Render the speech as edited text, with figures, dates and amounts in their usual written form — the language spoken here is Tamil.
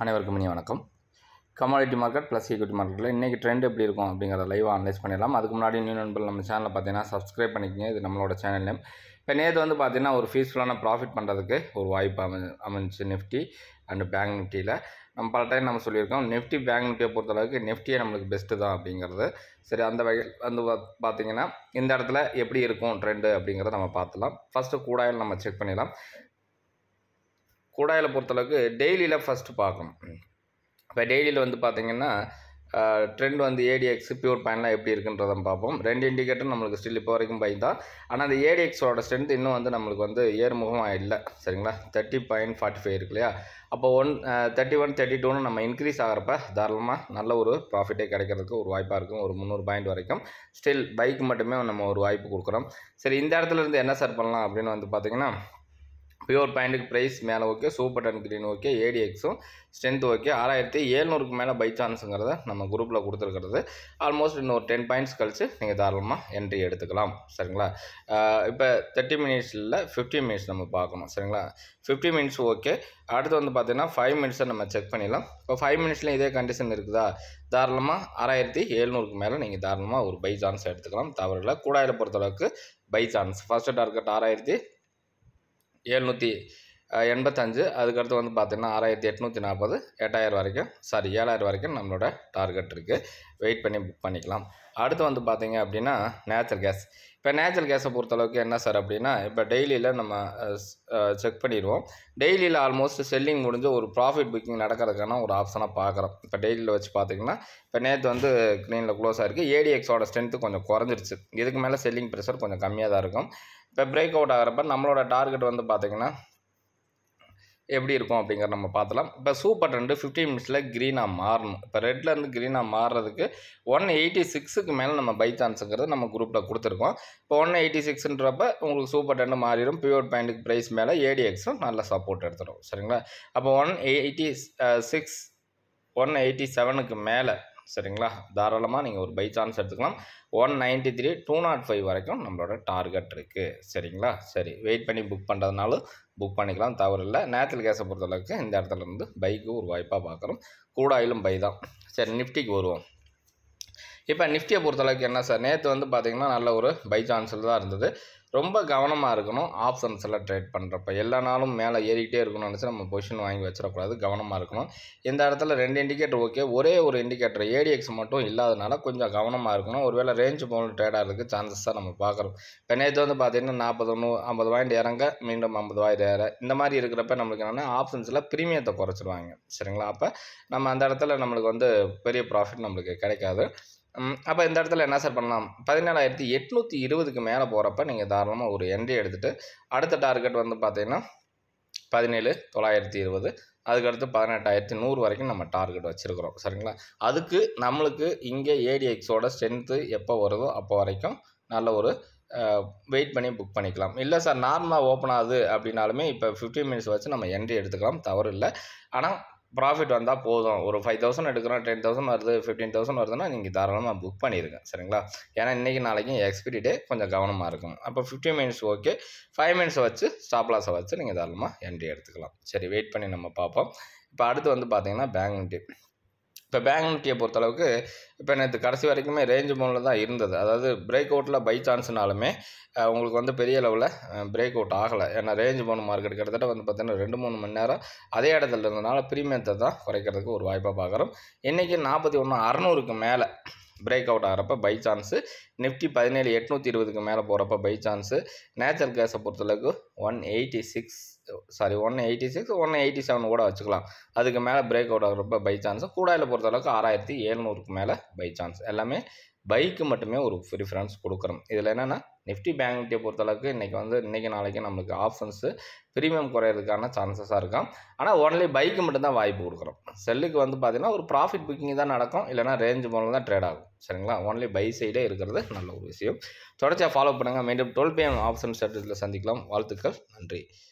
அனைவருக்கும் இனிய வணக்கம். கமாடிட்டி மார்க்கெட் ப்ளஸ் ஈக்விட்டி மார்க்கெட்டில் இன்றைக்கி ட்ரெண்ட் எப்படி இருக்கும் அப்படிங்கிறத லைவாக அனலைஸ் பண்ணிடலாம். அதுக்கு முன்னாடி நியூ நண்பர்கள் நம்ம சேனலில் பார்த்தீங்கன்னா சப்ஸ்கிரைப் பண்ணிக்கங்க. இது நம்மளோட சேனல் நேம். இப்போ நேற்று வந்து பார்த்தீங்கன்னா ஒரு ஃபீஸ்ஃபுல்லான ப்ராஃபிட் பண்ணுறதுக்கு ஒரு வாய்ப்பு அமைஞ்சு நிஃப்டி அண்ட் பேங்க் நிஃப்டியில். நம்ம பல டைம் நம்ம சொல்லியிருக்கோம், நிஃப்டி பேங்க் நிஃப்டியை பொறுத்தளவுக்கு நிஃப்டியே நம்மளுக்கு பெஸ்ட்டு தான் அப்படிங்கிறது. சரி, அந்த வகையில் வந்து பார்த்தீங்கன்னா இந்த இடத்துல எப்படி இருக்கும் ட்ரெண்டு அப்படிங்கிறத நம்ம பார்த்துலாம். ஃபஸ்ட்டு கூடாயில் நம்ம செக் பண்ணிடலாம். கூடாயில் பொறுத்தளவுக்கு டெய்லியில் ஃபஸ்ட்டு பார்க்கணும். இப்போ டெய்லியில் வந்து பார்த்திங்கன்னா ட்ரெண்ட் வந்து ஏடிஎக்ஸ் பியூர் பாயிண்ட்லாம் எப்படி இருக்குன்றதை பார்ப்போம். ரெண்டு இண்டிகேட்டர் நம்மளுக்கு ஸ்டில் இப்போ வரைக்கும் பை தான். ஆனால் அந்த ஏடிஎக்ஸோட ஸ்ட்ரென்த் இன்னும் வந்து நம்மளுக்கு வந்து ஏறுமுகமாக இல்லை. சரிங்களா, 30.45 இருக்கு இல்லையா? அப்போ 31 32ன்னு நம்ம இன்க்ரீஸ் ஆகிறப்ப தாராளமாக நல்ல ஒரு ப்ராஃபிட்டே கிடைக்கிறதுக்கு ஒரு வாய்ப்பாக இருக்கும். ஒரு 300 பாயிண்ட் வரைக்கும் ஸ்டில் பைக்கு மட்டுமே நம்ம ஒரு வாய்ப்பு கொடுக்குறோம். சரி, இந்த இடத்துல இருந்து என்ன சார் பண்ணலாம் அப்படின்னு வந்து பார்த்திங்கன்னா, பியூர் பாயிண்ட்டுக்கு ப்ரைஸ் மேலே okay, super and green okay, ஏடிஎக்ஸும் ஸ்ட்ரென்த் ஓகே. 6700க்கு மேலே பை சான்ஸுங்கிறத நம்ம குரூப்பில் கொடுத்துருக்கிறது. ஆல்மோஸ்ட் இன்னொரு 10 பாயிண்ட்ஸ் கழிச்சு நீங்கள் தாராளமாக என்ட்ரி எடுத்துக்கலாம். சரிங்களா, இப்போ 30 மினிட்ஸ் இல்லை, 15 மினிட்ஸ் நம்ம பார்க்கணும். சரிங்களா, 50 மினிட்ஸ் ஓகே. அடுத்து வந்து பார்த்தீங்கன்னா 5 மினிட்ஸை நம்ம செக் பண்ணிடலாம். இப்போ 5 மினிட்ஸ்லையும் இதே கண்டிஷன் இருக்குதா? தாராளமாக 6700க்கு மேலே நீங்கள் தாராளமாக ஒரு பை சான்ஸ் எடுத்துக்கலாம். தவறில்லை. கூடாயில் பொறுத்தளவுக்கு பை சான்ஸ் ஃபஸ்ட்டு டார்கெட் 6785. அதுக்கடுத்து வந்து பார்த்தீங்கன்னா 6840, 8000 வரைக்கும் 7000 வரைக்கும் நம்மளோட டார்கெட் இருக்குது. வெயிட் பண்ணி புக் பண்ணிக்கலாம். அடுத்து வந்து பார்த்தீங்க அப்படின்னா நேச்சுரல் கேஸ். இப்போ நேச்சுரல் கேஸை பொறுத்தளவுக்கு என்ன சார் அப்படின்னா, இப்போ டெய்லியில் நம்ம செக் பண்ணிடுவோம். டெய்லியில் ஆல்மோஸ்ட் செல்லிங் முடிஞ்சு ஒரு ப்ராஃபிட் புக்கிங் நடக்கிறதுக்கான ஒரு ஆப்ஷனாக பார்க்குறோம். இப்போ டெய்லியில் வச்சு பார்த்திங்கன்னா இப்போ நேற்று வந்து க்ரீனில் க்ளோஸ் ஆகிருக்கு. ஏடிஎக்ஸோட ஸ்ட்ரென்த்து கொஞ்சம் குறைஞ்சிருச்சு. இதுக்கு மேலே செல்லிங் ப்ரெஷர் கொஞ்சம் கம்மியாக தான் இருக்கும். இப்போ பிரேக் அவுட் ஆகிறப்ப நம்மளோட டார்கெட் வந்து பார்த்திங்கன்னா எப்படி இருக்கும் அப்படிங்கிறத நம்ம பார்த்துலாம். இப்போ சூப்பர் ட்ரெண்டு 15 மினிட்ஸில் க்ரீனாக மாறணும். இப்போ ரெட்லேருந்து க்ரீனாக மாறுறதுக்கு 186க்கு மேலே நம்ம பை சான்ஸுங்கிறது நம்ம குரூப்பில் கொடுத்துருக்கோம். இப்போ 186ன்றப்ப உங்களுக்கு சூப்பர் ட்ரெண்டு மாறிடும். பியூர் பாயிண்ட்டுக்கு ப்ரைஸ் மேலே ஏடிஎக்ஸும் நல்ல சப்போர்ட் எடுத்துடும். சரிங்களா, அப்போ 186 187க்கு மேலே சரிங்களா தாராளமாக நீங்கள் ஒரு பை சான்ஸ் எடுத்துக்கலாம். 193 205 வரைக்கும் நம்மளோட டார்கெட் இருக்குது. சரிங்களா, சரி, வெயிட் பண்ணி புக் பண்ணுறதுனாலும் புக் பண்ணிக்கலாம், தவறு இல்லை. நேச்சுரல் கேஸை பொறுத்தளவுக்கு இந்த இடத்துல இருந்து பைக்கு ஒரு வாய்ப்பாக பார்க்குறோம். கூடாயிலும் பை தான். சரி, நிஃப்டிக்கு வருவோம். இப்போ நிஃப்டியை பொறுத்தளவுக்கு என்ன சார், நேற்று வந்து பார்த்திங்கன்னா நல்ல ஒரு பை சான்ஸில் தான் இருந்தது. ரொம்ப கவனமாக இருக்கணும் ஆப்ஷன்ஸ் எல்லாம் ட்ரேட் பண்ணுறப்ப. எல்லா நாளும் மேலே ஏறிக்கிட்டே இருக்கணும்னு நினச்சி நம்ம பொசிஷன் வாங்கி வச்சிடக்கூடாது. கவனமாக இருக்கணும். இந்த இடத்துல 2 இண்டிகேட்டர் ஓகே, ஒரே ஒரு இண்டிகேட்டர் ஏடிஎக்ஸ் மட்டும் இல்லாதனால கொஞ்சம் கவனமாக இருக்கணும். ஒருவேளை ரேஞ்சு போன ட்ரேட் ஆகிறதுக்கு சான்சஸ் தான் நம்ம பார்க்குறோம். இப்போ நேற்று வந்து பார்த்திங்கன்னா 50 பாயிண்ட் இறங்க மீண்டும் 50 பாயிண்ட் ஏற இந்த மாதிரி இருக்கிறப்ப நம்மளுக்கு என்னென்னா ஆப்ஷன்ஸில் ப்ரீமியத்தை குறைச்சிடுவாங்க. சரிங்களா, அப்போ நம்ம அந்த இடத்துல நம்மளுக்கு வந்து பெரிய ப்ராஃபிட் நம்மளுக்கு கிடைக்காது. அப்போ இந்த இடத்துல என்ன சார் பண்ணலாம், 17820க்கு மேலே போகிறப்ப நீங்கள் தாராளமாக ஒரு என்ட்ரி எடுத்துகிட்டு அடுத்த டார்கெட் வந்து பார்த்தீங்கன்னா 17920, அதுக்கடுத்து 18100 வரைக்கும் நம்ம டார்கெட் வச்சுருக்கிறோம். சரிங்களா, அதுக்கு நம்மளுக்கு இங்கே ஏடிஎக்ஸோட ஸ்ட்ரென்த்து எப்போ வருதோ அப்போ வரைக்கும் நல்ல ஒரு வெயிட் பண்ணி புக் பண்ணிக்கலாம். இல்லை சார் நார்மலாக ஓப்பன் ஆகுது அப்படின்னாலுமே இப்போ 15 மினிட்ஸ் வச்சு நம்ம என்ட்ரி எடுத்துக்கலாம், தவறு இல்லை. ஆனால் ப்ராஃபிட் வந்தால் போதும். ஒரு 5000 எடுக்கிறோம், 10000 வருது, 15000 வருதுன்னா நீங்கள் தாராளமாக புக் பண்ணிடுங்க. சரிங்களா, ஏன்னா இன்றைக்கி நாளைக்கும் எக்ஸ்பிரி டே, கொஞ்சம் கவனமாக இருக்கும். அப்போ 15 மினிட்ஸ் ஓகே, 5 மினிட்ஸை வச்சு ஸ்டாப் லாஸை வச்சு நீங்கள் தாராளமாக என்ட்ரி எடுத்துக்கலாம். சரி, வெயிட் பண்ணி நம்ம பார்ப்போம். இப்போ அடுத்து வந்து பார்த்திங்கன்னா பேங்க் நிஃப்டி. இப்போ பேங்க் நிஃப்டியை பொறுத்தளவுக்கு இப்போ நேற்று கடைசி வரைக்குமே ரேஞ்சு மோனில் தான் இருந்தது. அதாவது பிரேக் அவுட்டில் பை சான்ஸ்னாலுமே உங்களுக்கு வந்து பெரிய லெவலில் பிரேக் அவுட் ஆகலை. ஏன்னா ரேஞ்சு போன மார்க்கெட் கிட்டத்தட்ட வந்து பார்த்தீங்கன்னா 2-3 மணி நேரம் அதே இடத்துல இருந்ததுனால ப்ரீமியத்தை தான் குறைக்கிறதுக்கு ஒரு வாய்ப்பாக பார்க்குறோம். இன்றைக்கி 41600க்கு மேலே பிரேக் அவுட் ஆகிறப்ப பை சான்ஸு. நிஃப்டி 17820க்கு மேலே போகிறப்ப பை சான்ஸு. நேச்சுரல் கேஸை பொறுத்தளவுக்கு 186 187 கூட வச்சுக்கலாம். அதுக்கு மேலே பிரேக் அவுட் ஆகிறப்ப பை சான்ஸு. கூடாயில் பொறுத்தளவுக்கு 6700க்கு மேலே பை சான்ஸ். எல்லாமே பைக்கு மட்டுமே ஒரு ப்ரிஃபரன்ஸ் கொடுக்குறோம். இதில் என்னென்னா நிஃப்டி பேங்க் நிஃப்டியை பொறுத்தளவுக்கு இன்றைக்கி நாளைக்கு நம்மளுக்கு ஆப்ஷன்ஸு ப்ரீமியம் குறையிறதுக்கான சான்சஸாக இருக்கும். ஆனால் ஓன்லி பைக்கு மட்டும்தான் வாய்ப்பு கொடுக்குறோம். செல்லுக்கு வந்து பார்த்திங்கன்னா ஒரு ப்ராஃபிட் புக்கிங் தான் நடக்கும், இல்லைனா ரேஞ்ச் மூலம் தான் ட்ரேட் ஆகும். சரிங்களா, ஓன்லி பை சைடே இருக்கிறது நல்ல ஒரு விஷயம். தொடர்ச்சியாக ஃபாலோ பண்ணுங்கள். மீண்டும் 12 PM ஆப்ஷன் ஸ்ட்ராட்டஜியில் சந்திக்கலாம். வாழ்த்துக்கள், நன்றி.